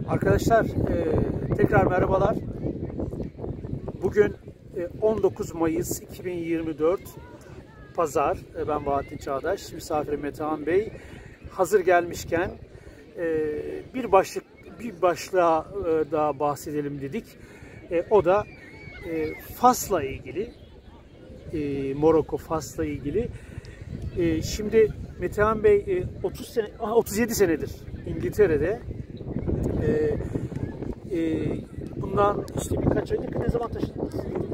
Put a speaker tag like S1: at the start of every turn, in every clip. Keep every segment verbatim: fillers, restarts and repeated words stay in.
S1: Arkadaşlar e, tekrar merhabalar. Bugün e, on dokuz Mayıs iki bin yirmi dört Pazar. E, ben Bahattin Çağdaş, misafirim Metehan Bey. Hazır gelmişken e, bir başlık bir başlığa e, daha bahsedelim dedik. E, o da e, Fas'la ilgili. E, Morocco Fas'la ilgili. E, şimdi Metehan Bey e, otuz sene, otuz yedi senedir İngiltere'de. Ee, e, bundan işte birkaç ay ne zaman taşındınız?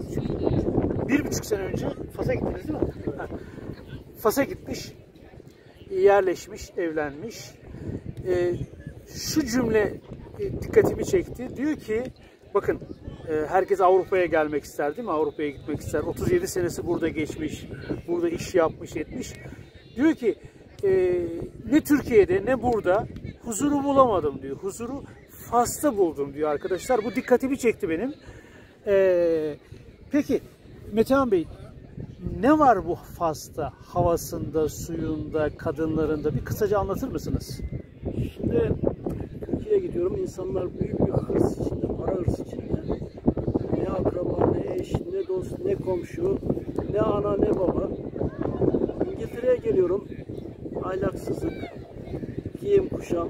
S1: Bir buçuk sene önce Fas'a gittiniz değil mi? Ha. Fas'a gitmiş, yerleşmiş, evlenmiş. Ee, şu cümle e, dikkatimi çekti. Diyor ki, bakın e, herkes Avrupa'ya gelmek ister değil mi? Avrupa'ya gitmek ister. otuz yedi senesi burada geçmiş, burada iş yapmış, etmiş. Diyor ki, e, ne Türkiye'de ne burada huzuru bulamadım diyor. Huzuru Fas'ta buldum diyor arkadaşlar. Bu dikkatimi çekti benim. Ee, peki Metehan Bey, ne var bu Fas'ta? Havasında, suyunda, kadınlarında bir kısaca anlatır mısınız?
S2: Şimdi Türkiye'ye gidiyorum. İnsanlar büyük bir hırs içinde, para hırsı içinde. Ne akraba, ne eş, ne dost, ne komşu, ne ana, ne baba. İngiltere'ye geliyorum. Ahlaksızlık, giyim kuşam,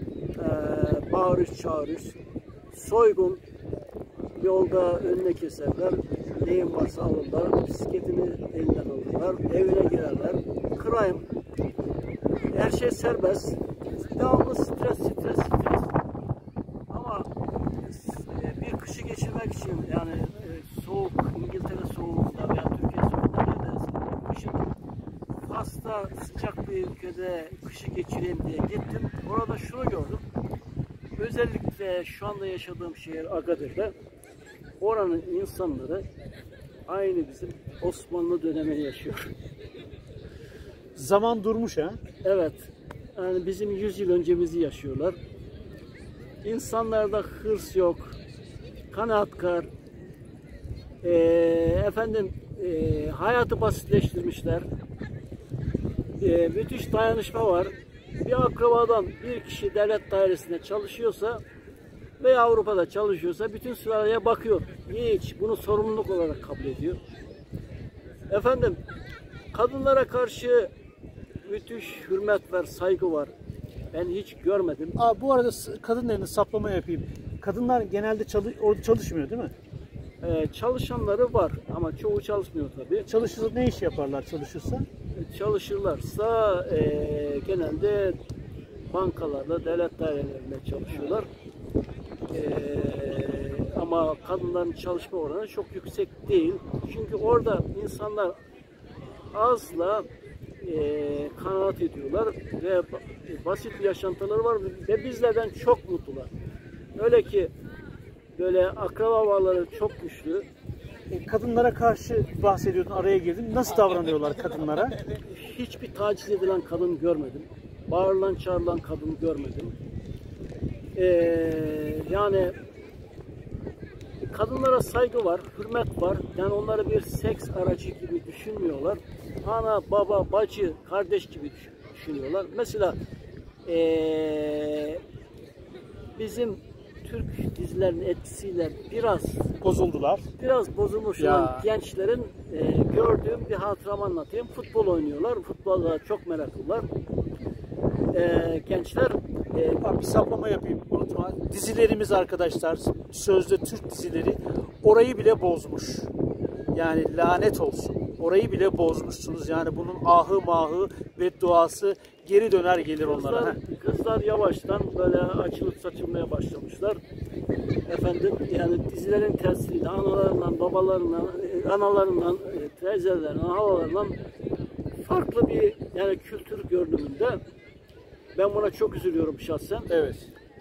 S2: Ee, bağırış çağırış, soygun, yolda önüne keserler, neyin varsa alırlar, bisikletini elinden alırlar, evine girerler, crime, her şey serbest, devamlı stres, stres, stres. Ama e, bir kışı geçirmek için, yani e, soğuk, İngiltere soğuğunda veya Türkiye soğuğunda ne dersin, kışın Fas'ta sıcak bir ülkede kışı geçireyim diye gittim. Orada şunu gördüm. Özellikle şu anda yaşadığım şehir Agadir'de oranın insanları aynı bizim Osmanlı dönemini yaşıyor.
S1: Zaman durmuş ha?
S2: Evet. Yani bizim yüz yıl öncemizi yaşıyorlar. İnsanlarda hırs yok. Kanaatkar. Ee, efendim e, hayatı basitleştirmişler. Ee, müthiş dayanışma var. Bir akrabadan bir kişi devlet dairesinde çalışıyorsa veya Avrupa'da çalışıyorsa bütün sülaleye bakıyor. Hiç bunu sorumluluk olarak kabul ediyor. Efendim, kadınlara karşı müthiş hürmet var, saygı var. Ben hiç görmedim.
S1: Aa, bu arada kadınlarını saplama yapayım. Kadınlar genelde çalış orada çalışmıyor değil mi?
S2: Ee, çalışanları var ama çoğu çalışmıyor tabii.
S1: Çalışırsa ne iş yaparlar çalışırsa?
S2: Çalışırlarsa e, genelde bankalarda, devlet dairelerinde çalışıyorlar. E, ama kadınların çalışma oranı çok yüksek değil. Çünkü orada insanlar azla e, kanaat ediyorlar ve basit bir yaşantıları var ve bizlerden çok mutlular. Öyle ki böyle akraba bağları çok güçlü.
S1: Kadınlara karşı bahsediyordun, araya girdim. Nasıl davranıyorlar kadınlara?
S2: Hiçbir taciz edilen kadın görmedim. Bağırılan, çağrılan kadın görmedim. Ee, yani kadınlara saygı var, hürmet var. Yani onları bir seks aracı gibi düşünmüyorlar. Ana, baba, bacı, kardeş gibi düşünüyorlar. Mesela ee, bizim Türk dizilerinin etkisiyle biraz
S1: bozuldular.
S2: Biraz bozulmuş
S1: ya.
S2: olan gençlerin e, gördüğüm bir hatıramı anlatayım. Futbol oynuyorlar. Futbola çok meraklılar. E, gençler
S1: e, bir saplama yapayım. Unutma. Dizilerimiz arkadaşlar, sözde Türk dizileri orayı bile bozmuş. Yani lanet olsun. Orayı bile bozmuşsunuz. Yani bunun ahı mahı ve duası geri döner gelir
S2: kızlar,
S1: onlara.
S2: Kızlar yavaştan böyle açılıp saçılmaya başlamışlar. Efendim yani dizilerin tesiriyle analarından, babalarından, analarından, teyzelerinden, halalarından farklı bir yani kültür gördüğümde ben buna çok üzülüyorum şahsen.
S1: Evet.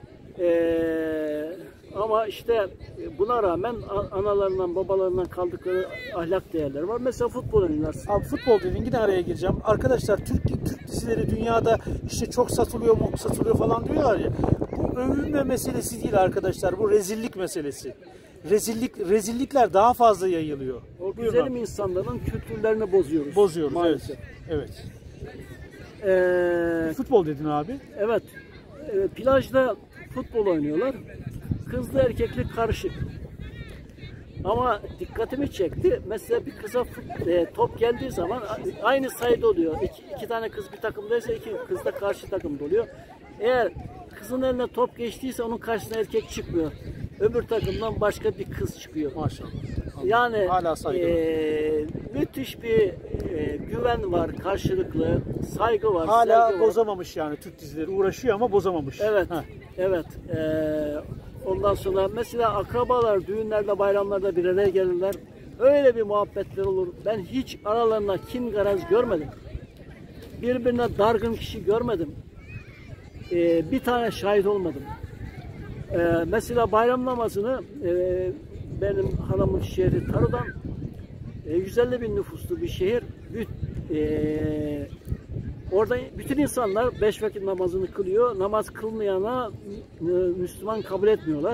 S2: Ee, ama işte buna rağmen analarından, babalarından kaldıkları ahlak değerleri var. Mesela futbol oynarsın.
S1: Abi futbol dedin, yine araya gireceğim. Arkadaşlar Türk Türk dizileri dünyada işte çok satılıyor mu satılıyor falan diyorlar ya. Bu övünme meselesi değil arkadaşlar. Bu rezillik meselesi. Rezillik rezillikler daha fazla yayılıyor.
S2: O güzelim insanların kültürlerini bozuyoruz.
S1: Bozuyoruz
S2: maalesef.
S1: Evet. Evet.
S2: Ee,
S1: futbol dedin abi.
S2: Evet. E, plajda futbol oynuyorlar. Kızlı erkekli karışık. Ama dikkatimi çekti. Mesela bir kıza e, top geldiği zaman aynı sayıda oluyor. İki, iki tane kız bir takımdaysa iki kız da karşı takımda oluyor. Eğer kızın eline top geçtiyse onun karşısına erkek çıkmıyor. Öbür takımdan başka bir kız çıkıyor.
S1: Maşallah.
S2: Yani
S1: hala saygı
S2: e, müthiş bir e, güven var, karşılıklı saygı var.
S1: Hala bozamamış yani Türk dizileri, uğraşıyor ama bozamamış.
S2: Evet,
S1: Heh.
S2: evet. E, ondan sonra mesela akrabalar düğünlerde, bayramlarda bir araya gelirler. Öyle bir muhabbetler olur. Ben hiç aralarında kin garaz görmedim. Birbirine dargın kişi görmedim. E, bir tane şahit olmadım. E, mesela bayram namazını e, benim hanımın şehri Tarı'dan e, yüz elli bin nüfuslu bir şehir. E, orada bütün insanlar beş vakit namazını kılıyor. Namaz kılmayana e, Müslüman kabul etmiyorlar.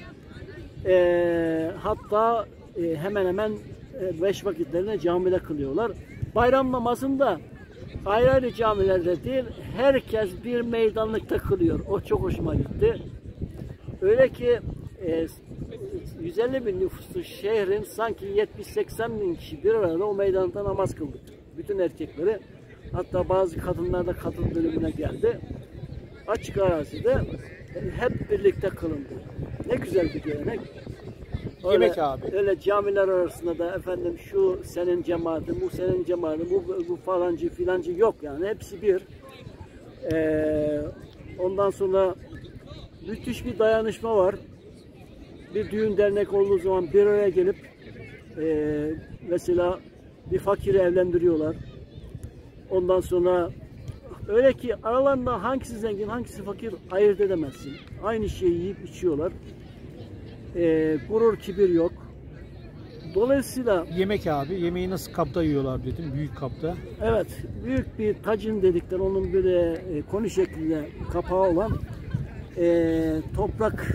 S2: E, hatta e, hemen hemen e, beş vakitlerini camide kılıyorlar. Bayram namazında ayrı ayrı camilerde değil, herkes bir meydanlıkta kılıyor. O çok hoşuma gitti. Öyle ki e, yüz elli bin nüfuslu şehrin sanki yetmiş seksen bin kişi bir arada o meydanda namaz kıldı. Bütün erkekleri, hatta bazı kadınlar da kadın bölümüne geldi. Açık arazide hep birlikte kılındı. Ne güzel bir gelenek. Öyle,
S1: Yemek abi.
S2: Öyle camiler arasında da efendim şu senin cemaatin, bu senin cemaatin, bu, bu falancı filancı yok yani. Hepsi bir. Ee, ondan sonra müthiş bir dayanışma var. Bir düğün dernek olduğu zaman bir araya gelip e, mesela bir fakiri evlendiriyorlar. Ondan sonra öyle ki aralarında hangisi zengin, hangisi fakir ayırt edemezsin. Aynı şeyi yiyip içiyorlar. E, gurur, kibir yok. Dolayısıyla
S1: yemek abi, yemeği nasıl kapta yiyorlar dedim, büyük kapta.
S2: Evet, büyük bir tacin dedikleri, onun böyle e, koni şeklinde kapağı olan e, toprak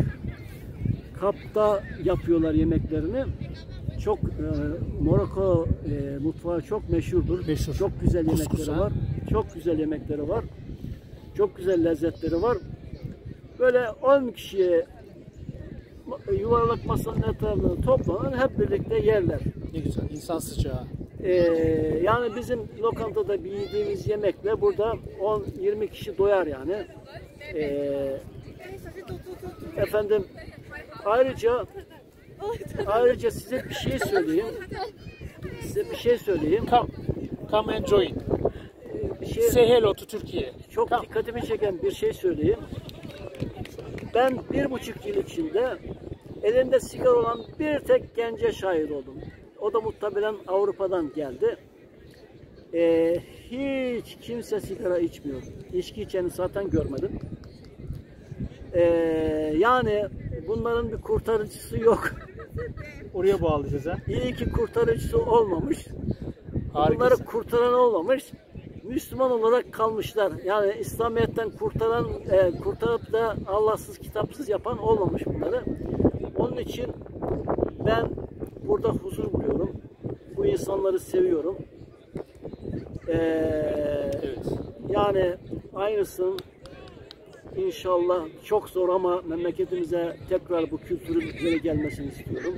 S2: kapta yapıyorlar yemeklerini. Çok e, Morocco e, mutfağı çok meşhurdur.
S1: Meşhur.
S2: Çok güzel yemekleri
S1: Kuskus,
S2: var. Çok güzel yemekleri var. Çok güzel lezzetleri var. Böyle on kişiye yuvarlak masanın etrafında toplanır, hep birlikte yerler.
S1: Ne güzel, insan sıcağı.
S2: Ee, yani bizim lokantada bir yediğimiz yemekle burada on yirmi kişi doyar yani. Ee, efendim ayrıca ayrıca size bir şey söyleyeyim. Size bir şey söyleyeyim.
S1: Come, come and join.
S2: Ee, bir şey,
S1: Say hello to Türkiye.
S2: çok
S1: Come.
S2: dikkatimi çeken bir şey söyleyeyim. Ben bir buçuk yıl içinde elinde sigara olan bir tek gence şahit oldum. O da muhtemelen Avrupa'dan geldi. Ee, hiç kimse sigara içmiyor. İçki içeni zaten görmedim. Ee, yani bunların bir kurtarıcısı yok.
S1: Oraya bağlayacağız ha.
S2: İyi ki kurtarıcısı olmamış.
S1: Harikasın.
S2: Bunları kurtaran olmamış. Müslüman olarak kalmışlar. Yani İslamiyet'ten kurtaran, e, kurtarıp da Allahsız, kitapsız yapan olmamış bunları. Onun için ben burada huzur buluyorum. Bu insanları seviyorum. Ee,
S1: Evet.
S2: Yani aynısın inşallah çok zor ama memleketimize tekrar bu kültürün geri gelmesini istiyorum.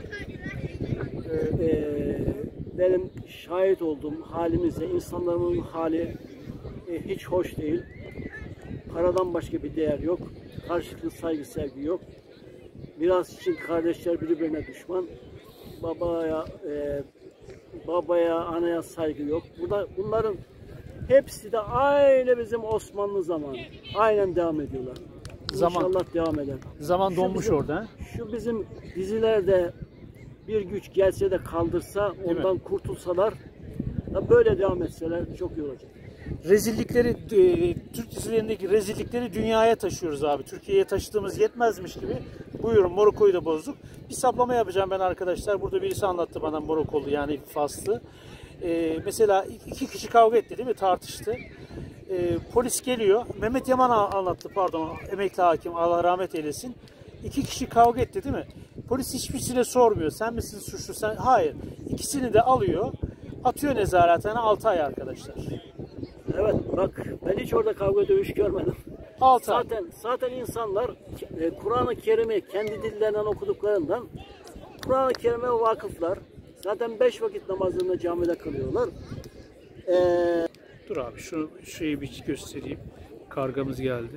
S2: Ee, benim şahit olduğum halimize, insanların hali e, hiç hoş değil. Paradan başka bir değer yok. Karşılıklı saygı, sevgi yok. Miras için kardeşler birbirine düşman. Babaya, e, babaya, anaya saygı yok. Burada bunların hepsi de aynı bizim Osmanlı zamanı. Aynen devam ediyorlar.
S1: Zaman.
S2: İnşallah devam eder.
S1: Zaman
S2: Şu
S1: donmuş
S2: bizim-
S1: orada.
S2: Şu bizim dizilerde bir güç gelse de kaldırsa,
S1: Değil
S2: ondan kurtulsalar, da böyle devam etseler çok iyi olacak.
S1: Rezillikleri, e, Türk dizilerindeki rezillikleri dünyaya taşıyoruz abi. Türkiye'ye taşıdığımız yetmezmiş gibi. Buyurun, Morokko'yu da bozduk. Bir saplama yapacağım ben arkadaşlar. Burada birisi anlattı bana, Morokolu yani Faslı. E, mesela iki kişi kavga etti değil mi? Tartıştı. E, polis geliyor. Mehmet Yaman anlattı, pardon, emekli hakim, Allah rahmet eylesin. İki kişi kavga etti değil mi? Polis hiçbirisine sormuyor. Sen misin suçlu? Sen... Hayır. İkisini de alıyor. Atıyor nezaretine, altı ay arkadaşlar.
S2: Evet bak, ben hiç orada kavga dövüş görmedim.
S1: altı ay.
S2: Zaten zaten insanlar e, Kur'an-ı Kerim'i kendi dillerinden okuduklarından Kur'an-ı Kerim'e vakıflar. Zaten beş vakit namazlarını camide kılıyorlar. Ee,
S1: Dur abi şu şeyi bir göstereyim. Kargamız geldi.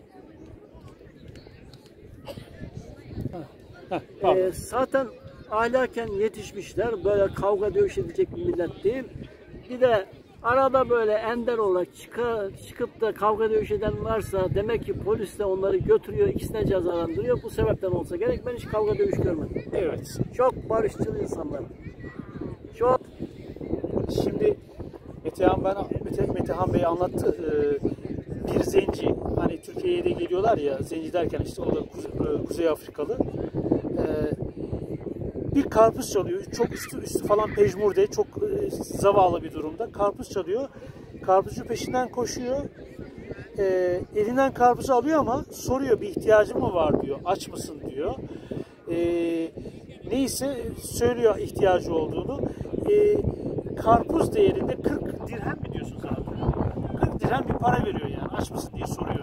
S1: Heh, heh,
S2: e, zaten ahlaken yetişmişler. Böyle kavga dövüş edecek bir millet değil. Bir de arada böyle ender olarak çıka, çıkıp da kavga dövüş eden varsa demek ki polis de onları götürüyor, ikisine cezalandırıyor. Bu sebepten olsa gerek. Ben hiç kavga dövüş görmedim.
S1: Evet.
S2: Çok barışçıl insanlar. Çok.
S1: Şimdi Metehan, ben, Mete, Metehan Bey anlattı. Ee, bir zenci, hani Türkiye'ye de geliyorlar ya, zenci derken işte o da Kuze, Kuzey Afrikalı. Ee, bir karpuz çalıyor. Çok üstü üstü falan pejmurde, çok e, zavallı bir durumda. Karpuz çalıyor. Karpuzcu peşinden koşuyor. Ee, elinden karpuzu alıyor ama soruyor, bir ihtiyacın mı var diyor. Aç mısın diyor. Ee, neyse söylüyor ihtiyacı olduğunu. Ee, karpuz değerinde kırk dirhem mi diyorsunuz abi? kırk dirhem bir para veriyor yani. Aç mısın diye soruyor.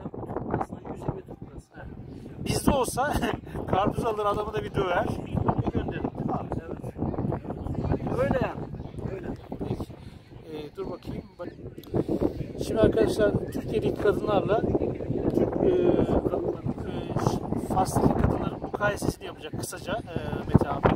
S1: Bizde olsa karpuz alır, adamı da bir döver. Bir gönderir. Abi, evet.
S2: Öyle yani. Öyle.
S1: Peki. Ee, dur bakayım. Bak. Şimdi arkadaşlar Türkiye'deki kadınlarla Türk e, e, Fas'taki kadınların mukayesesini yapacak kısaca e, Mete abi.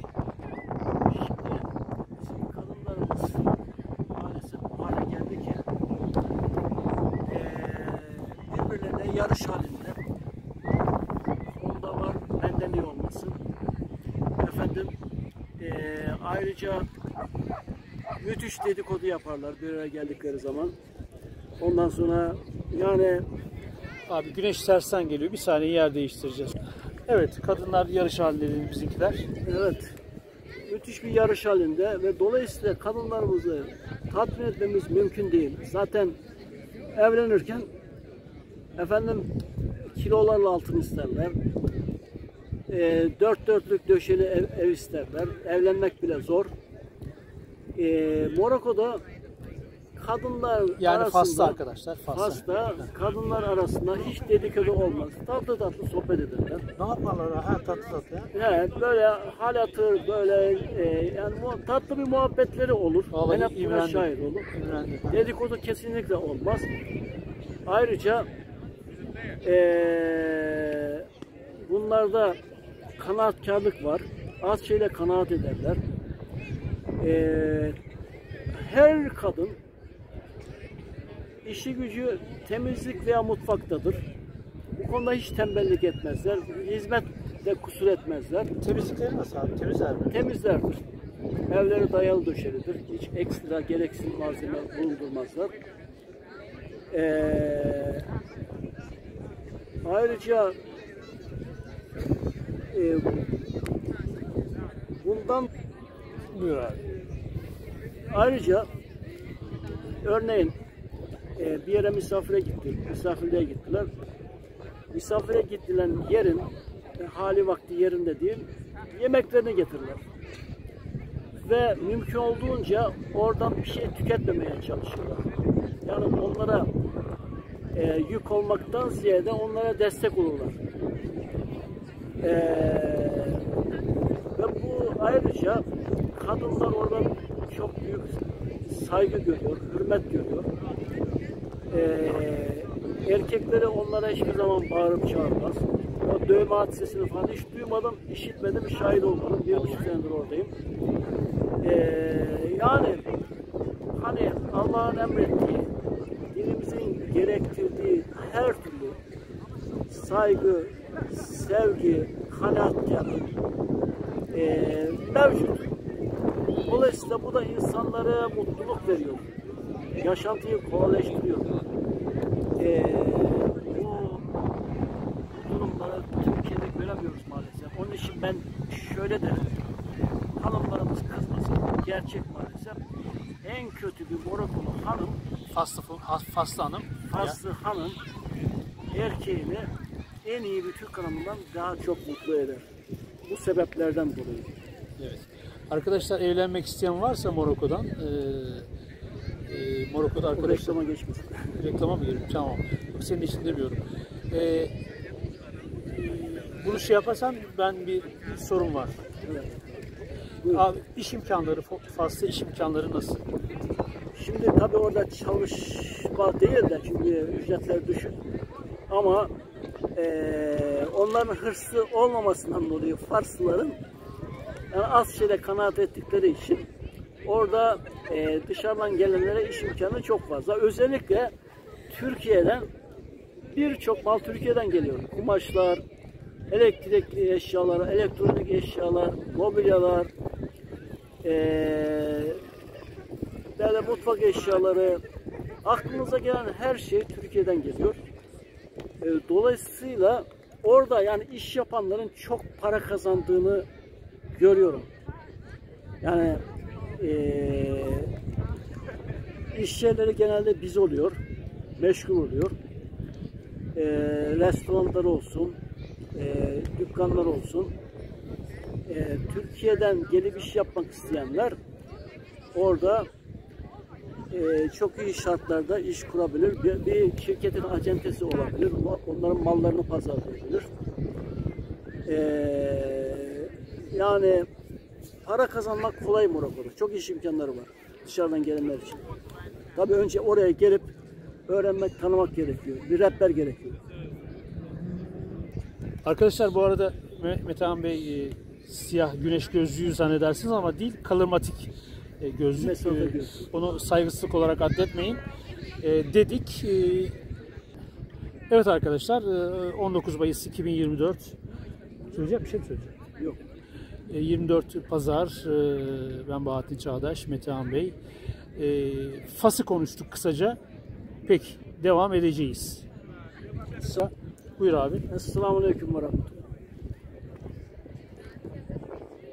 S2: Şimdi kadınlarımız maalesef bu hale geldi ki e, birbirlerine yarış halinde. Onda var, benden iyi olmasın. Efendim e, ayrıca müthiş dedikodu yaparlar bir araya geldikleri zaman. Ondan sonra yani
S1: Abi güneş tersten geliyor. Bir saniye yer değiştireceğiz. Evet, kadınlar yarış halinde bizimkiler.
S2: evet müthiş bir yarış halinde ve dolayısıyla kadınlarımızı tatmin etmemiz mümkün değil. Zaten evlenirken efendim kilolarla altın isterler. E, dört dörtlük döşeli ev, ev isterler. Evlenmek bile zor. E, Monaco'da kadınlar
S1: Yani
S2: arasında,
S1: Fas'ta arkadaşlar. Fas'ta.
S2: Fas'ta kadınlar arasında hiç dedikodu olmaz. Tatlı tatlı sohbet ederler.
S1: Ne yaparlar? Ha, tatlı tatlı ya.
S2: Evet, böyle hal hatır, böyle e, yani mu- tatlı bir muhabbetleri olur.
S1: Vallahi
S2: Ben hep buna
S1: imrendim.
S2: şahit oldum.
S1: İmrendim.
S2: Dedikodu kesinlikle olmaz. Ayrıca e, bunlarda kanaatkarlık var. Az şeyle kanaat ederler. E, her kadın işi gücü temizlik veya mutfaktadır. Bu konuda hiç tembellik etmezler. Hizmette kusur etmezler.
S1: Temizlikleri nasıl abi? Temizler mi?
S2: Temizlerdir. Evleri dayalı döşelidir. Hiç ekstra gereksiz malzeme bulundurmazlar. Ee, ayrıca e, bundan
S1: Buyur abi.
S2: ayrıca örneğin e, bir yere misafire gittik, misafirliğe gittiler. Misafire gittilen yerin e, hali vakti yerinde değil, yemeklerini getirirler. Ve mümkün olduğunca oradan bir şey tüketmemeye çalışıyorlar. Yani onlara e, yük olmaktan ziyade onlara destek olurlar. E, ve bu ayrıca kadınlar orada çok büyük saygı görüyor, hürmet görüyor. E, erkekleri onlara hiçbir zaman bağırıp çağırmaz. O dövme hadisesini falan hiç duymadım, işitmedim, şahit olmadım. Bir buçuk senedir oradayım. Ee, yani hani Allah'ın emrettiği, dinimizin gerektirdiği her türlü saygı, sevgi, kanaatkarlık e, mevcut. Dolayısıyla bu da insanlara mutluluk veriyor. Yaşantıyı kolaylaştırıyor. Ee, bu durumları Türkiye'de göremiyoruz maalesef. Onun için ben şöyle derim. Hanımlarımız kızmasın. Gerçek maalesef. En kötü bir Morokolu hanım,
S1: Faslı, Faslı hanım.
S2: Faslı hanım erkeğini en iyi bir Türk hanımından daha çok mutlu eder. Bu sebeplerden dolayı.
S1: Evet. Arkadaşlar evlenmek isteyen varsa Monaco'dan e, E, Morokko'da
S2: O
S1: arkadaşlar.
S2: reklama geçmesin.
S1: Reklama mı gireyim? Tamam. Yok, senin için demiyorum. E, bunu şey yaparsan ben bir, bir sorun var.
S2: Evet.
S1: Abi, iş imkanları, Fas'ta iş imkanları nasıl?
S2: Şimdi tabii orada çalışma değil de çünkü ücretler düşük. Ama e, onların hırsı olmamasından dolayı Farslıların yani az şeyle kanaat ettikleri için orada e, dışarıdan gelenlere iş imkanı çok fazla. Özellikle Türkiye'den birçok mal Türkiye'den geliyor. Kumaşlar, elektrikli eşyalar, elektronik eşyalar, mobilyalar, e, böyle mutfak eşyaları, aklınıza gelen her şey Türkiye'den geliyor. E, dolayısıyla orada yani iş yapanların çok para kazandığını görüyorum. Yani e, iş yerleri genelde biz oluyor, meşgul oluyor. E, restoranlar olsun, e, dükkanlar olsun. E, Türkiye'den gelip iş yapmak isteyenler orada e, çok iyi şartlarda iş kurabilir. Bir, bir şirketin acentesi olabilir. Onların mallarını pazarlayabilir. E, yani para kazanmak kolay Morokko'da. Çok iş imkanları var dışarıdan gelenler için. Tabii önce oraya gelip öğrenmek, tanımak gerekiyor. Bir rehber gerekiyor.
S1: Arkadaşlar bu arada Metehan Bey e, siyah güneş gözlüğü zannedersiniz ama değil, kalırmatik e, gözlük.
S2: Mesafe
S1: E,
S2: gözlüğü.
S1: onu saygısızlık olarak addetmeyin e, dedik. E, evet arkadaşlar, e, on dokuz Mayıs iki bin yirmi dört. Söyleyecek bir şey mi söyleyecek?
S2: Yok.
S1: E, yirmi dört Pazar. E, ben Bahattin Çağdaş, Metehan Bey. E, Fas'ı konuştuk kısaca. Peki devam edeceğiz. Buyur abi.
S2: Esselamu Aleyküm ve Rahmetullah.